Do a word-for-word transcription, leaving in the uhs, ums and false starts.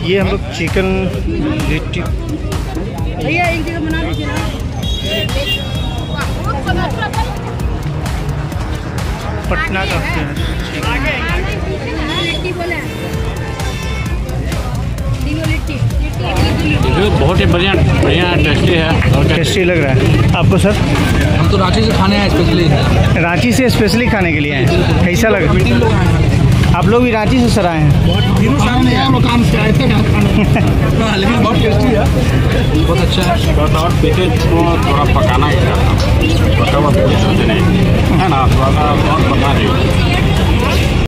ये हम लोग चिकन लिट्टी भैया एक जगह बना लीजिए ना। पटना का लिट्टी बोले बहुत ही बढ़िया बढ़िया टेस्टी है और टेस्टी लग रहा है आपको सर? हम तो रांची से खाने आए स्पेशली। रांची से स्पेशली खाने के लिए आए हैं, कैसा लगा? लोग आए हैं। आप लोग भी रांची से सर आए हैं? बहुत काम से आए थे लेकिन बहुत टेस्टी है, बहुत अच्छा है। बस और पीछे थोड़ा पकाना ही था, है ना, थोड़ा सा बहुत पका रही